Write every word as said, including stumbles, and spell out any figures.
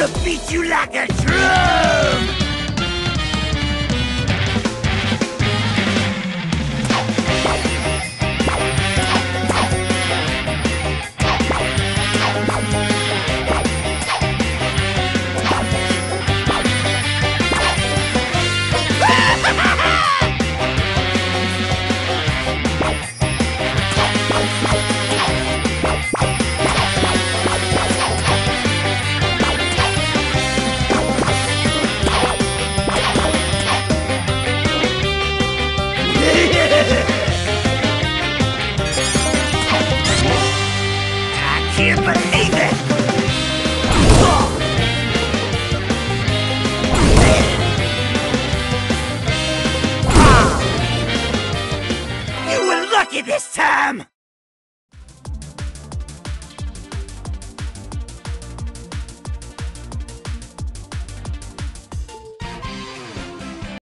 to beat you like a drum! I can't believe it! You were lucky this time!